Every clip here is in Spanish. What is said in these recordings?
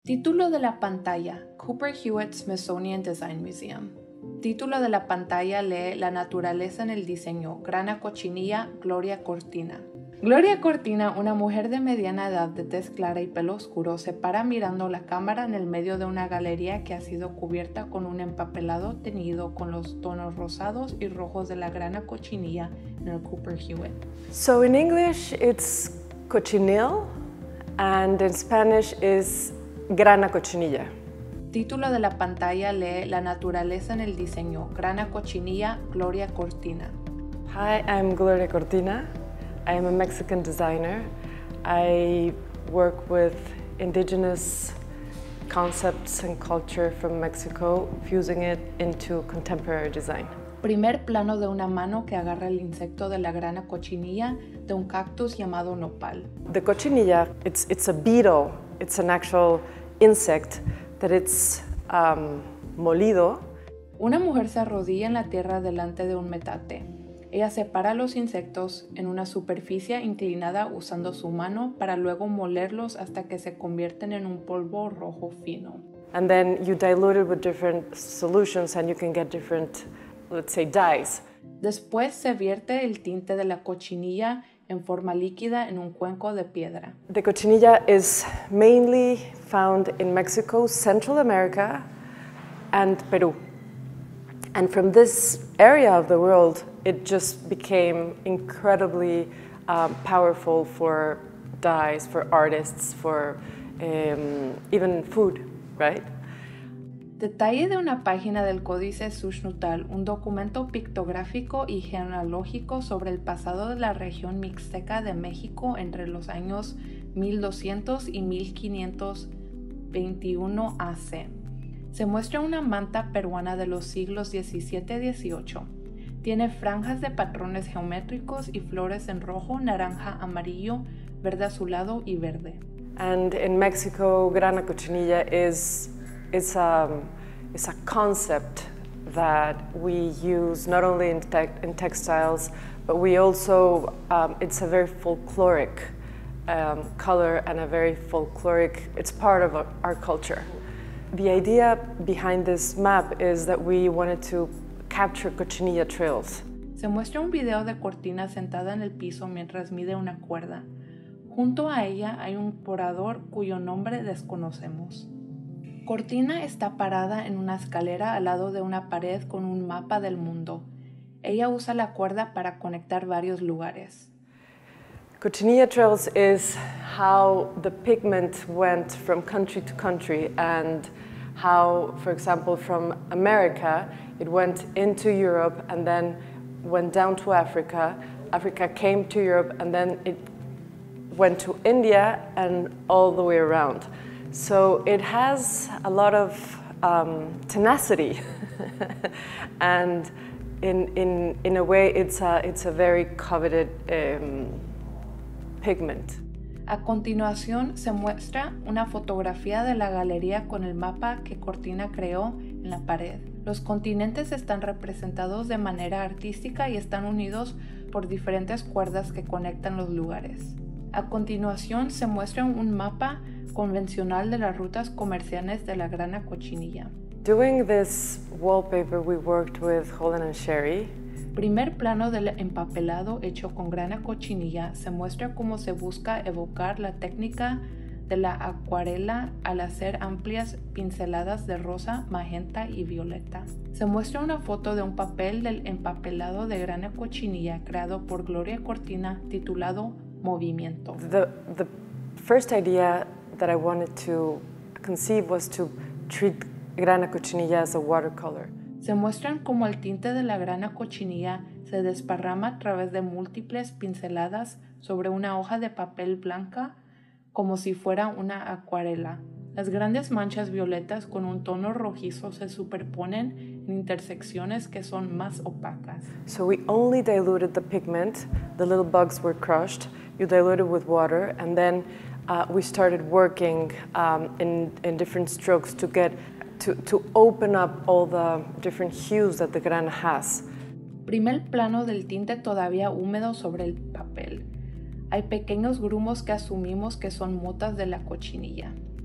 Título de la pantalla: Cooper Hewitt Smithsonian Design Museum. Título de la pantalla lee La naturaleza en el diseño. Grana cochinilla, Gloria Cortina. Gloria Cortina, una mujer de mediana edad de tez clara y pelo oscuro, se para mirando la cámara en el medio de una galería que ha sido cubierta con un empapelado teñido con los tonos rosados y rojos de la grana cochinilla en el Cooper Hewitt. So in English it's cochinille and in Spanish is grana cochinilla. Título de la pantalla lee La naturaleza en el diseño. Grana cochinilla, Gloria Cortina. Hi, I'm Gloria Cortina. I am a Mexican designer. I work with indigenous concepts and culture from Mexico, fusing it into contemporary design. Primer plano de una mano que agarra el insecto de la grana cochinilla de un cactus llamado nopal. The cochinilla, it's a beetle. It's an actual insect that it's molido. Una mujer se arrodilla en la tierra delante de un metate. Ella separa los insectos en una superficie inclinada usando su mano para luego molerlos hasta que se convierten en un polvo rojo fino. And then you dilute it with different solutions and you can get different, let's say, dyes. Después se vierte el tinte de la cochinilla en forma líquida en un cuenco de piedra. The cochinilla is mainly found in Mexico, Central America, and Peru. And from this area of the world, it just became incredibly powerful for dyes, for artists, for even food, right? Detalle de una página del Códice Xux-Nutal, un documento pictográfico y genealógico sobre el pasado de la región mixteca de México entre los años 1200 y 1521 AC. Se muestra una manta peruana de los siglos XVII y XVIII. Tiene franjas de patrones geométricos y flores en rojo, naranja, amarillo, verde azulado y verde. And in Mexico, grana cochinilla is a concept that we use not only in textiles, but we also, it's a very folkloric color and a very folkloric, it's part of our culture. The idea behind this map is that we wanted to capture cochinilla trails. Se muestra un video de Cortina sentada en el piso mientras mide una cuerda. Junto a ella hay un porador cuyo nombre desconocemos. Cortina está parada en una escalera al lado de una pared con un mapa del mundo. Ella usa la cuerda para conectar varios lugares. Cochinilla trails is how the pigment went from country to country and how, for example, from America, it went into Europe and then went down to Africa. Africa came to Europe and then it went to India and all the way around. So it has a lot of tenacity and in a way it's a very coveted pigment. A continuación se muestra una fotografía de la galería con el mapa que Cortina creó en la pared. Los continentes están representados de manera artística y están unidos por diferentes cuerdas que conectan los lugares. A continuación se muestra un mapa convencional de las rutas comerciales de la grana cochinilla. Doing this wallpaper we worked with Holland and Sherry. Primer plano del empapelado hecho con grana cochinilla se muestra cómo se busca evocar la técnica de la acuarela al hacer amplias pinceladas de rosa, magenta y violeta. Se muestra una foto de un papel del empapelado de grana cochinilla creado por Gloria Cortina titulado Movimiento. The first idea that I wanted to conceive was to treat grana cochinilla as a watercolor. Se muestran cómo el tinte de la grana cochinilla se desparrama a través de múltiples pinceladas sobre una hoja de papel blanca como si fuera una acuarela. Las grandes manchas violetas con un tono rojizo se superponen en intersecciones que son más opacas. So we only diluted the pigment, the little bugs were crushed, you dilute it with water, and then we started working in different strokes to get to open up all the different hues that the grana has. Primer plano del tinte todavía húmedo sobre el papel. Hay pequeños grumos que asumimos que son motas de la cochinilla.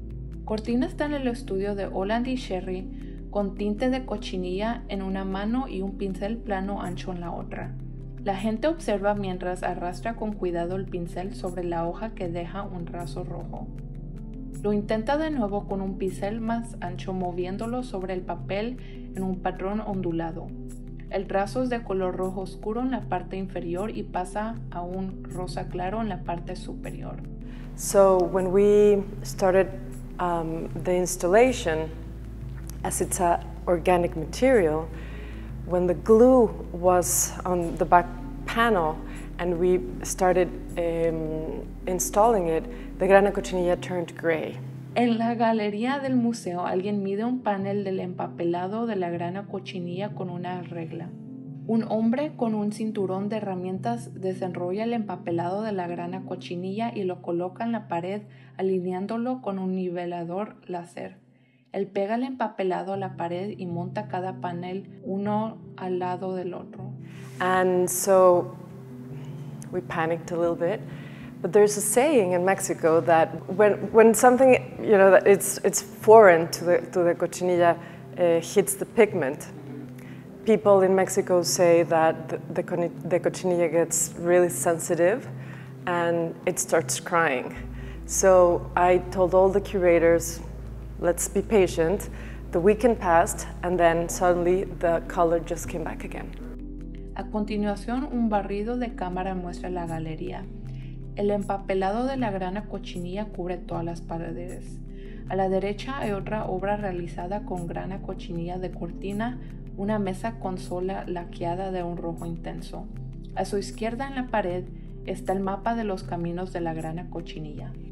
Cortina está en el estudio de Holland y Sherry con tinte de cochinilla en una mano y un pincel plano ancho en la otra. La gente observa mientras arrastra con cuidado el pincel sobre la hoja que deja un raso rojo. Lo intenta de nuevo con un pincel más ancho moviéndolo sobre el papel en un patrón ondulado. El trazo es de color rojo oscuro en la parte inferior y pasa a un rosa claro en la parte superior. So when we started the installation, as it's an organic material, when the glue was on the back panel and we started installing it, the grana cochinilla turned gray. En la galería del museo, alguien mide un panel del empapelado de la grana cochinilla con una regla. Un hombre con un cinturón de herramientas desenrolla el empapelado de la grana cochinilla y lo coloca en la pared, alineándolo con un nivelador láser. Él pega el empapelado a la pared y monta cada panel uno al lado del otro. And so we panicked a little bit. But there's a saying in Mexico that when something, you know, that it's foreign to the cochinilla hits the pigment, people in Mexico say that the cochinilla gets really sensitive and it starts crying. So I told all the curators, let's be patient. The weekend passed and then suddenly the color just came back again. A continuación, un barrido de cámara muestra la galería. El empapelado de la grana cochinilla cubre todas las paredes. A la derecha hay otra obra realizada con grana cochinilla de Cortina, una mesa consola laqueada de un rojo intenso. A su izquierda en la pared está el mapa de los caminos de la grana cochinilla.